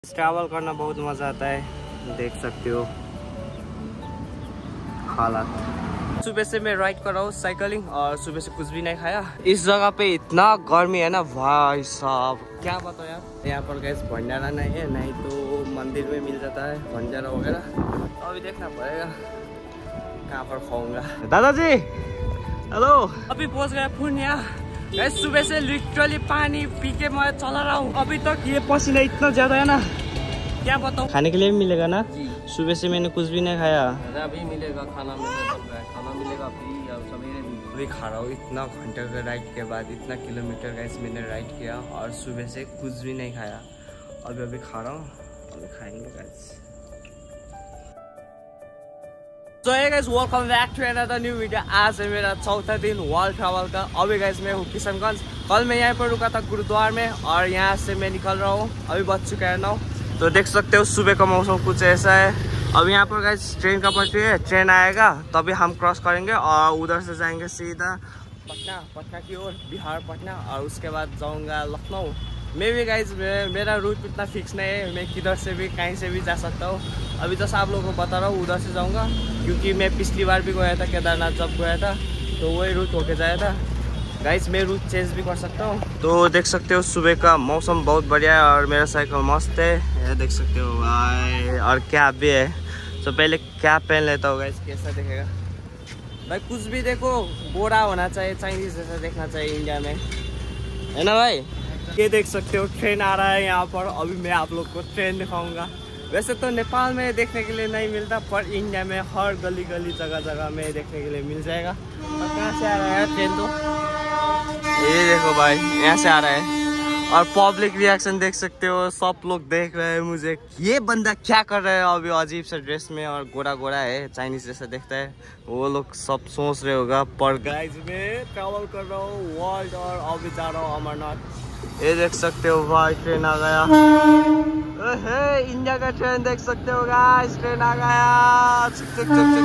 Travel करना बहुत मज़ा आता है, देख सकते हो हालात। सुबह से मैं राइड कर रहा हूँ साइकिलिंग और सुबह से कुछ भी नहीं खाया। इस जगह पे इतना गर्मी है ना भाई साहब, क्या बताओ यार। यहाँ पर गैस भंडारा नहीं है, नहीं तो मंदिर में मिल जाता है भंडारा वगैरह, तो अभी देखना पड़ेगा कहाँ पर खाऊंगा। दादाजी हेलो, अभी पहुँच गया पूर्णिया। गैस सुबह से लिटरली पानी पी के मैं चला रहा हूँ अभी तक। ये पसीना इतना ज्यादा है ना, क्या बताऊँ। खाने के लिए भी मिलेगा ना? सुबह से मैंने कुछ भी नहीं खाया। अभी मिलेगा खाना, खाना मिलेगा सवेरे भी। अभी खा रहा हूँ इतना घंटे का राइड के बाद, इतना किलोमीटर गैस मैंने राइड किया और सुबह से कुछ भी नहीं खाया। अभी खा रहा हूँ, अभी खाएंगे गैस। तो ये guys welcome back to another new video. आज है मेरा चौथा दिन वर्ल्ड ट्रैवल का। अभी गाइस मैं हूँ किशनगंज। कल मैं यहाँ पर रुका था गुरुद्वारा में और यहाँ से मैं निकल रहा हूँ। अभी बज चुका है 9। तो देख सकते हो सुबह का मौसम कुछ ऐसा है। अब यहाँ पर गाइस ट्रेन का पटरी है, ट्रेन आएगा तभी हम क्रॉस करेंगे और उधर से जाएंगे सीधा पटना की ओर, बिहार पटना, और उसके बाद जाऊँगा लखनऊ। मैं भी गाइज मेरा रूट इतना फिक्स नहीं है, मैं किधर से भी कहीं से भी जा सकता हूँ। अभी तो आप लोगों को बता रहा हूँ उधर से जाऊँगा, क्योंकि मैं पिछली बार भी गया था केदारनाथ, जब गया था तो वही रूट होके जाया था। गाइज मैं रूट चेंज भी कर सकता हूँ। तो देख सकते हो सुबह का मौसम बहुत बढ़िया है और मेरा साइकिल मस्त है, ये देख सकते हो भाई। और कैप भी है, तो पहले कैप पहन लेता हूँ गाइज, कैसा दिखेगा भाई। कुछ भी देखो गोरा होना चाहिए, चाइनीज जैसा देखना चाहिए इंडिया में, है ना भाई। ये देख सकते हो ट्रेन आ रहा है यहाँ पर। अभी मैं आप लोग को ट्रेन दिखाऊंगा। वैसे तो नेपाल में देखने के लिए नहीं मिलता, पर इंडिया में हर गली गली जगह में देखने के लिए मिल जाएगा। और कहाँ से आ रहा है ट्रेन, तो ये देखो भाई यहाँ से आ रहा है। और पब्लिक रिएक्शन देख सकते हो, सब लोग देख रहे हैं मुझे, ये बंदा क्या कर रहा है अभी अजीब सा ड्रेस में और गोरा है, चाइनीज जैसा दिखता है। वो लोग सब सोच रहे होगा। पर गाइस मैं ट्रैवल कर रहा हूँ वर्ल्ड और अभी जा रहा हूँ अमरनाथ। ये देख सकते हो भाई ट्रेन आ गया। इंडिया का ट्रेन देख सकते हो गाइस, ट्रेन आ गया। चुक।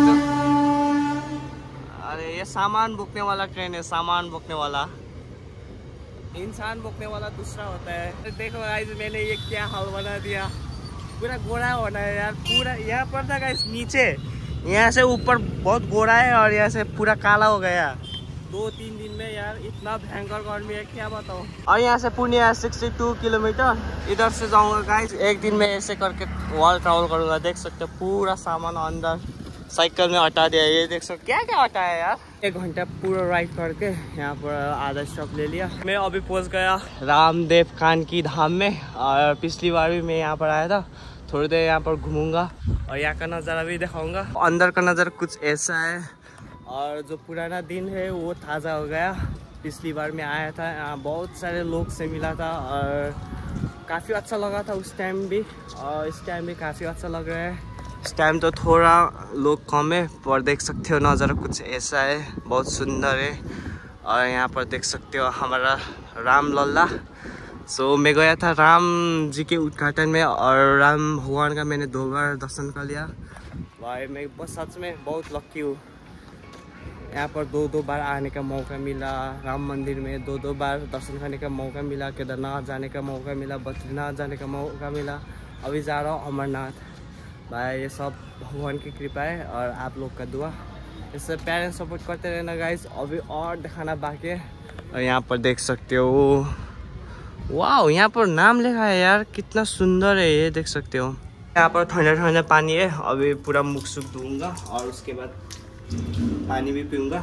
अरे ये सामान बुकने वाला ट्रेन है, सामान बुकने वाला। इंसान बुकने वाला दूसरा होता है। देखो गाइस मैंने ये क्या हाल बना दिया, पूरा गोरा होना है यार। पूरा यहाँ पर था गाइस नीचे, यहाँ से ऊपर बहुत गोरा है और यहाँ से पूरा काला हो गया 2-3 दिन में यार। इतना भयंकर गर्मी है, क्या बताऊँ। और यहाँ से पूर्णिया 62 किलोमीटर, इधर से जाऊँगा गाइस। एक दिन में ऐसे करके वर्ल्ड ट्रैवल करूँगा। देख सकते हो पूरा सामान अंदर साइकिल में हटा दिया। ये देख सकते क्या हटा है यार। 1 घंटा पूरा राइड करके यहाँ पर आधा स्टॉप ले लिया। मैं अभी पहुँच गया रामदेव कान की धाम में। और पिछली बार भी मैं यहाँ पर आया था, थोड़ी देर यहाँ पर घूमूंगा और यहाँ का नज़ारा भी दिखाऊंगा। अंदर का नज़ारा कुछ ऐसा है और जो पुराना दिन है वो ताज़ा हो गया। पिछली बार मैं आया था, यहाँ बहुत सारे लोग से मिला था और काफ़ी अच्छा लगा था उस टाइम भी, और इस टाइम भी काफ़ी अच्छा लग रहा है। इस टाइम तो थोड़ा लोग कम है, पर देख सकते हो नज़ारा कुछ ऐसा है, बहुत सुंदर है। और यहाँ पर देख सकते हो हमारा राम लल्ला। सो मैं गया था राम जी के उद्घाटन में और राम भगवान का मैंने 2 बार दर्शन कर लिया। भाई मैं बस सच में बहुत लकी हूँ, यहाँ पर 2 बार आने का मौका मिला। राम मंदिर में 2 बार दर्शन करने का मौका मिला, केदारनाथ जाने का मौका मिला, बद्रीनाथ जाने का मौका मिला। अभी जा रहा हूँ अमरनाथ। भाई ये सब भगवान की कृपा है और आप लोग का दुआ। इससे पेरेंट्स सपोर्ट करते रहना गाइस। अभी और दिखाना बाकी है। और यहाँ पर देख सकते हो वाह, यहाँ पर नाम लिखा है यार, कितना सुंदर है ये, देख सकते हो। यहाँ पर ठंडा पानी है। अभी पूरा मुख सुख धोऊंगा और उसके बाद पानी भी पीऊँगा।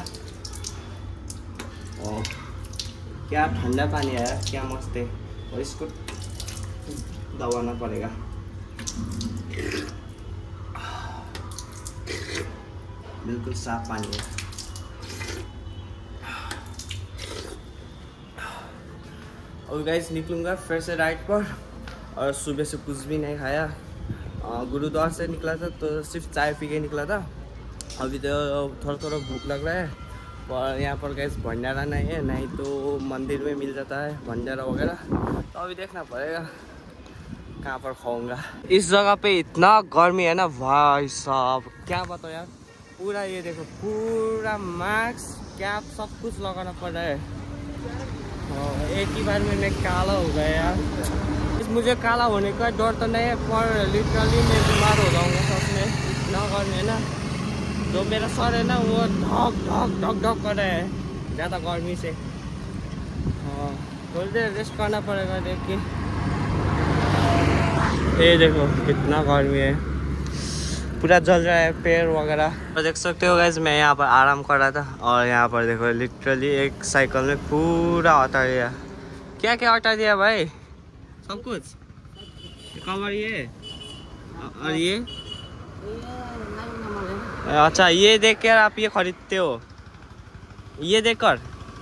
और क्या ठंडा पानी है यार, क्या मस्त है। और इसको दबाना पड़ेगा। बिल्कुल साफ पानी है। और गाइस निकलूँगा फिर से राइड पर। और सुबह से कुछ भी नहीं खाया, गुरुद्वारा से निकला था तो सिर्फ चाय पी के निकला था। अभी तो थोड़ा भूख लग रहा है, पर यहाँ पर गाइस भंडारा नहीं है, नहीं तो मंदिर में मिल जाता है भंडारा वगैरह। तो अभी देखना पड़ेगा कहाँ पर खाऊंगा। इस जगह पे इतना गर्मी है ना भाई साहब, क्या बताओ यार। पूरा ये देखो, पूरा मास्क कैप सब कुछ लगाना पड़ रहा है। एक ही बार में मैं काला हो गया यार। मुझे काला होने का डर तो नहीं है, पर लिटरली मैं बीमार हो जाऊंगा सच में, इतना गर्मी है ना। जो मेरा सर है ना वो ढक ढक ढक ढक कर रहा है ज़्यादा गर्मी से। हाँ, थोड़ी देर रेस्ट करना पड़ेगा। देख के ये देखो कितना गर्मी है, पूरा जल रहा है पेड़ वगैरह। तो देख सकते हो गाइस, मैं यहाँ पर आराम कर रहा था और यहाँ पर देखो लिटरली एक साइकिल में पूरा हटा दिया। क्या क्या हटा दिया भाई? सब कुछ कवर ये और ये। अच्छा, ये देख कर आप ये खरीदते हो? ये देखकर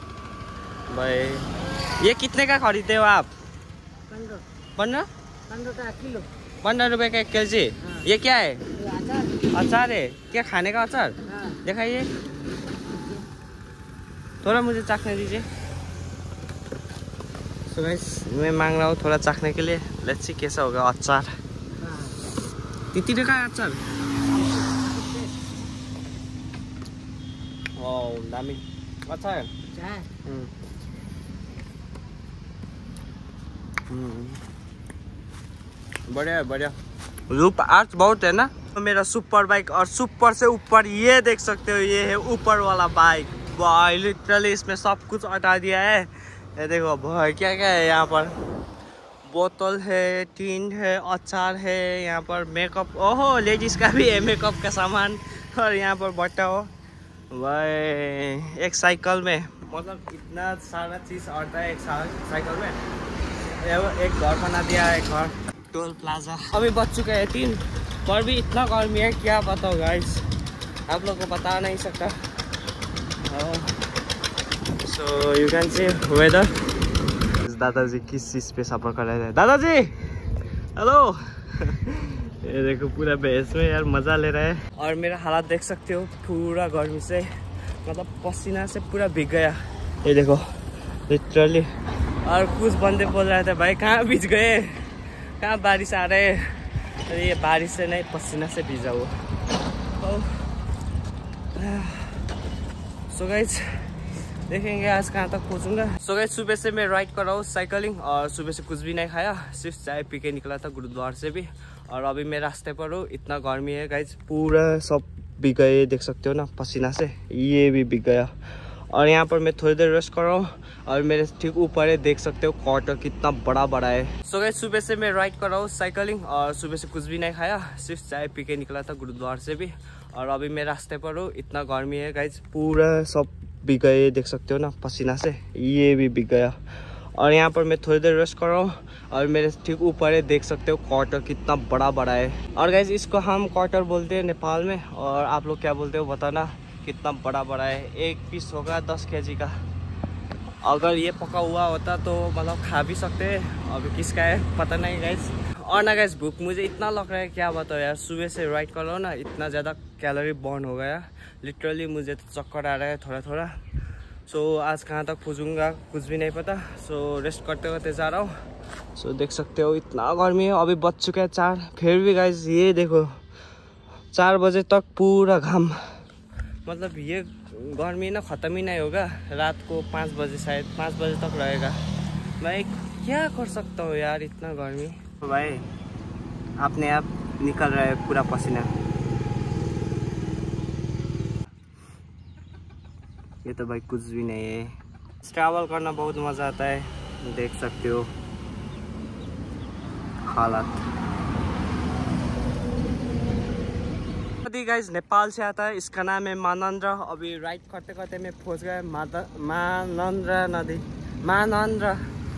भाई, ये कितने का खरीदते हो आप? 15 किलो। 15 रुपये का 1 केजी। हाँ। ये क्या है? अचार है क्या? खाने का अचार? हाँ। दिखाइए थोड़ा, मुझे चखने दीजिए। तो गाइस मैं मांग रहा हूँ थोड़ा चखने के लिए। लेट्स सी कैसा होगा अचार। कितने का अचार? वाह दामी अच्छा है। बढ़िया है, बढ़िया। लुक आर्च बहुत है ना। तो मेरा सुपर बाइक, और सुपर से ऊपर ये देख सकते हो, ये है ऊपर वाला बाइक भाई। लिटरली इसमें सब कुछ हटा दिया है। ये देखो भाई क्या क्या है यहाँ पर, बोतल है, टीन है, अचार है, यहाँ पर मेकअप, ओहो लेडीज का भी है मेकअप का सामान। और यहाँ पर बट्टा हो भाई, एक साइकिल में मतलब इतना सारा चीज आता है एक साइकिल में। एक घर बना दिया है, घर टोल प्लाजा। अभी बच चुके हैं 3, पर भी इतना गर्मी है क्या बताओ गाइस, आप लोग को बता नहीं सकता। So you can see weather. दादाजी किस चीज पे सफर कर रहे थे? दादाजी हेलो। ये देखो पूरा बेस में यार मजा ले रहा है। और मेरा हालात देख सकते हो, पूरा गर्मी से मतलब पसीना से पूरा भीग गया। ये देखो लिटरली। और कुछ बंदे बोल रहे थे भाई कहाँ भीज गए, कहाँ बारिश आ रहे है। अरे ये बारिश से नहीं, पसीना से भीजा हुआ। सो गाइस देखेंगे आज कहाँ तक पहुँचूंगा। सो गाइस सुबह से मैं राइड कर रहा हूँ साइकिलिंग, और सुबह से कुछ भी नहीं खाया, सिर्फ चाय पी के निकला था गुरुद्वार से भी। और अभी मैं रास्ते पर हूँ। इतना गर्मी है गाइस, पूरा सब भीग गए, देख सकते हो ना पसीना से, ये भी भीग गया। और यहाँ पर मैं थोड़ी देर रेस्ट कर रहा हूँ, और मेरे ठीक ऊपर है देख सकते हो क्वार्टर कितना बड़ा बड़ा है। सो गाइस सुबह से मैं राइड कर रहा हूँ साइकिलिंग, और सुबह से कुछ भी नहीं खाया, सिर्फ चाय पी के निकला था गुरुद्वार से भी। और अभी मैं रास्ते पर हूँ। इतना गर्मी है गाइस, पूरा सब भीग गए, देख सकते हो ना पसीना से, ये भी भीग गया। और यहाँ पर मैं थोड़ी देर रेस्ट कर रहा हूँ, और मेरे ठीक ऊपर है देख सकते हो क्वार्टर कितना बड़ा बड़ा है। और गाइस इसको हम क्वार्टर बोलते हैं नेपाल में, और आप लोग क्या बोलते हो बताना। कितना बड़ा बड़ा है, एक पीस होगा 10 केजी का। अगर ये पका हुआ होता तो मतलब खा भी सकते हैं, अभी किसका है पता नहीं गाइस। और ना गाइस भूख मुझे इतना लग रहा है क्या बताओ यार, सुबह से राइड कर रहा हूँ ना, इतना ज़्यादा कैलोरी बर्न हो गया लिटरली, मुझे तो चक्कर आ रहा है थोड़ा थोड़ा। सो आज कहाँ तक पहुँचूँगा कुछ भी नहीं पता। सो रेस्ट करते करते जा रहा हूँ। सो देख सकते हो इतना गर्मी है। अभी बज चुका है 4, फिर भी गाइस ये देखो 4 बजे तक पूरा घाम, मतलब ये गर्मी ना ख़त्म ही नहीं होगा। रात को 5 बजे शायद 5 बजे तक रहेगा। भाई क्या कर सकता हूँ यार इतना गर्मी। तो भाई अपने आप निकल रहा है पूरा पसीना। ये तो भाई कुछ भी नहीं है। ट्रैवल करना बहुत मज़ा आता है, देख सकते हो हालात। गाइस नेपाल से आता है, इसका नाम है महानंदा। अभी राइड करते करते मैं पहुंच गया महानंदा नदी, महानंदा।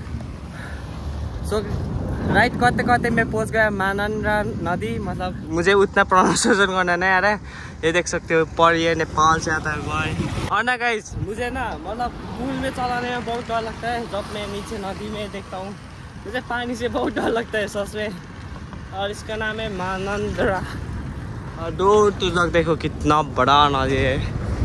सो राइड करते करते मैं पहुंच गया महानंदा नदी। मतलब मुझे उतना प्रोनाउंसिएशन करना नहीं आ रहा है। ये देख सकते हो पर ये नेपाल से आता है भाई। और ना गाइस मुझे ना मतलब पुल में चलाने में बहुत डर लगता है। जब मैं नीचे नदी में देखता हूँ मुझे पानी से बहुत डर लगता है सच में। और इसका नाम है महानंदा। और दूर तक देखो कितना बड़ा नदी है,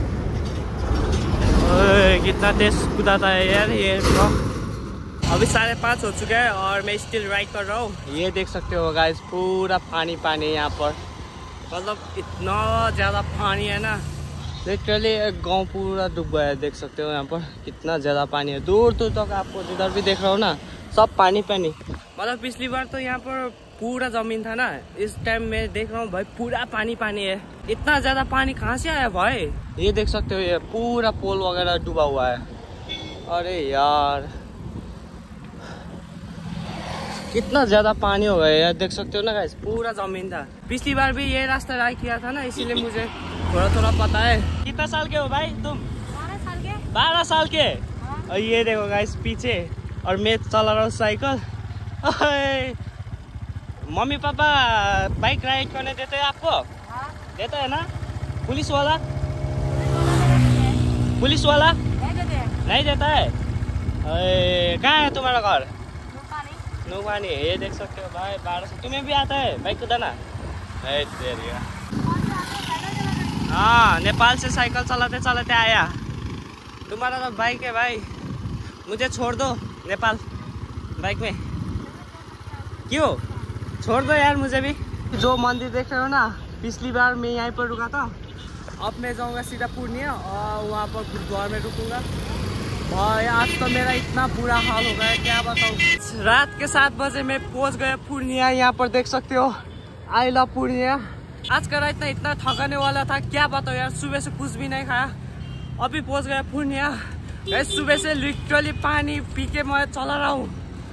कितना तेज कुदाता है यार ये। अभी 5:30 हो चुका है और मैं स्टिल राइड कर रहा हूँ। ये देख सकते हो गाइस पूरा पानी पानी यहाँ पर, मतलब इतना ज़्यादा पानी है ना, लिटरली एक गांव पूरा डूब गया है। देख सकते हो यहाँ पर कितना ज़्यादा पानी है। दूर तक आपको जिधर भी देख रहा हो ना सब पानी पानी। मतलब पिछली बार तो यहाँ पर पूरा जमीन था ना, इस टाइम मैं देख रहा हूँ भाई पूरा पानी पानी है। इतना ज्यादा पानी कहाँ से आया भाई? ये देख सकते हो, ये पूरा पोल वगैरह डूबा हुआ है। अरे यार कितना ज्यादा पानी हो गया यार, देख सकते हो ना गाइस, पूरा जमीन था। पिछली बार भी ये रास्ता राय किया था ना, इसीलिए मुझे थोड़ा थोड़ा पता है। कितना साल के हो भाई तुम? 12 साल के। 12 साल के? हाँ। और ये देखो गाइस पीछे, और मैं चला रहा हूँ cycle. Mummy papa bike ride करने देते हैं आपको? हाँ। देता है ना? पुलिस वाला? पुलिस वाला नहीं देता है? कहाँ है तुम्हारा घर? नौपानी। ये देख सकते हो भाई 12 तुम्हें भी आता है बाइक कुदाना? हाँ, नेपाल से साइकिल चलाते चलाते आया। तुम्हारा तो बाइक है भाई, मुझे छोड़ दो नेपाल बाइक में। क्यों? छोड़ दो यार मुझे भी। जो मंदिर देख रहे हो ना, पिछली बार मैं यहीं पर रुका था। अब मैं जाऊंगा सीधा पूर्णिया और वहाँ पर गुरुद्वार में रुकूंगा। भाई आज तो मेरा इतना बुरा हाल हो गया क्या बताऊँ। रात के 7 बजे मैं पहुँच गया पूर्णिया। यहाँ पर देख सकते हो, आई लव पूर्णिया। आज का रात इतना थकाने वाला था क्या बताओ यार, सुबह से कुछ भी नहीं खाया, अभी पहुँच गया पूर्णिया। सुबह से लिटरली पानी पी के मैं चला रहा हूँ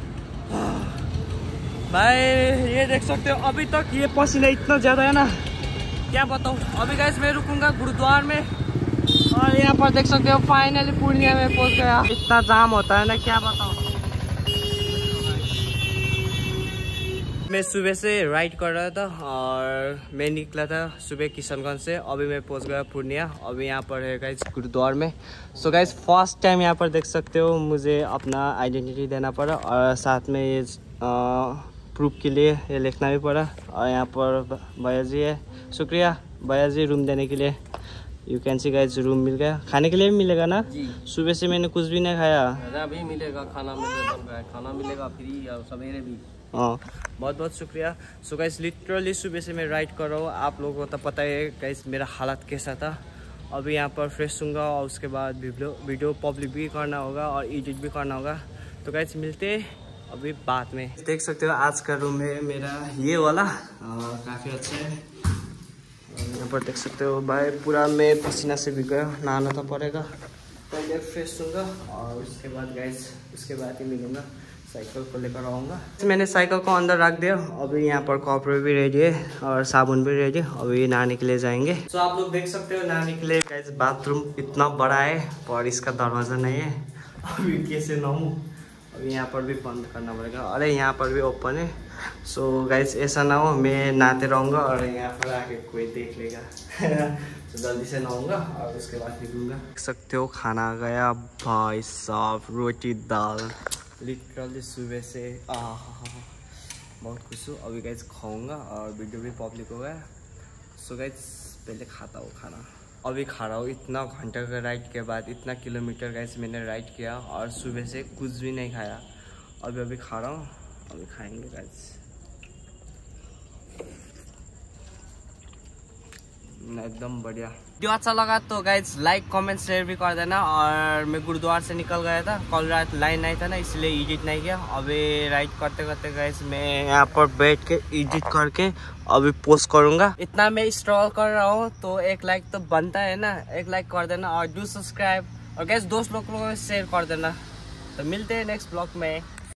भाई। ये देख सकते हो अभी तक ये पसीना इतना ज्यादा है ना, क्या बताऊँ। अभी गाइस मैं रुकूंगा गुरुद्वार में, और यहाँ पर देख सकते हो फाइनली पूर्णिया में पहुंच गया। इतना जाम होता है ना, क्या बताऊँ। मैं सुबह से राइड कर रहा था और मैं निकला था सुबह किशनगंज से। अभी मैं पहुंच गया पूर्णिया। अभी यहाँ पर है गाइस गुरुद्वार में। सो गाइस फर्स्ट टाइम यहाँ पर देख सकते हो मुझे अपना आइडेंटिटी देना पड़ा, और साथ में ये प्रूफ के लिए ये लिखना भी पड़ा। और यहाँ पर भैया जी है, शुक्रिया भैया जी रूम देने के लिए। You can see guys room मिल गया। खाने के लिए भी मिलेगा ना जी? सुबह से मैंने कुछ भी नहीं खाया। अभी मिलेगा, खाना खाना मिलेगा फ्री, और सवेरे भी। हाँ बहुत बहुत शुक्रिया। सो गाइस लिटरली सुबह से मैं राइड कर रहा हूँ। आप लोगों को तो पता है गाइस मेरा हालत कैसा था। अभी यहाँ पर फ्रेश होऊंगा और उसके बाद वीडियो पब्लिक भी करना होगा और एडिट भी करना होगा। तो गाइस मिलते अभी बाद में। देख सकते हो आज का रूम है मेरा ये वाला, काफ़ी अच्छा है। यहाँ पर देख सकते हो भाई पूरा मैं पसीना से भीग गया, नहाना तो पड़ेगा। पहले फ्रेश होऊंगा और उसके बाद गाइस उसके बाद ही मिलूंगा, साइकिल को लेकर आऊँगा। मैंने साइकिल को अंदर रख दिया। अभी यहाँ पर कॉपर भी रेडी है और साबुन भी रेडी। अभी नहाने के लिए जाएंगे। तो आप लोग देख सकते हो नहाने के लिए गाइस बाथरूम इतना बड़ा है पर इसका दरवाज़ा नहीं है। अभी कैसे नहाऊँ? अभी यहाँ पर भी बंद करना पड़ेगा। अरे यहाँ पर भी ओपन है। सो गाइस ऐसा ना हो मैं नहाते रहूँगा और यहाँ पर आके कोई देख लेगा। तो जल्दी से नहाऊँगा और उसके बाद निकलूँगा। देख सकते हो खाना आ गया भाई साहब, रोटी दाल। लिटरली सुबह से बहुत खुश हूँ। अभी गाइस खाऊँगा और वीडियो भी पब्लिक हो गया। सो गाइस पहले खाता हूँ खाना। अभी खा रहा हूँ, इतना घंटा का राइड के बाद इतना किलोमीटर गाइस मैंने राइड किया और सुबह से कुछ भी नहीं खाया। अभी खा रहा हूँ, अभी खाएंगे गाइस। एकदम बढ़िया। वीडियो अच्छा लगा तो गाइस लाइक कमेंट शेयर भी कर देना। और मैं गुरुद्वार से निकल गया था, कल रात लाइन नहीं था ना इसलिए एडिट नहीं किया। अभी राइड करते करते गाइस मैं यहाँ पर बैठ के एडिट करके अभी पोस्ट करूँगा। इतना मैं स्ट्रगल कर रहा हूँ तो एक लाइक तो बनता है ना, एक लाइक कर देना और डू सब्सक्राइब। और गाइस दोस्त लोगों को शेयर कर देना। तो मिलते हैं नेक्स्ट ब्लॉग में।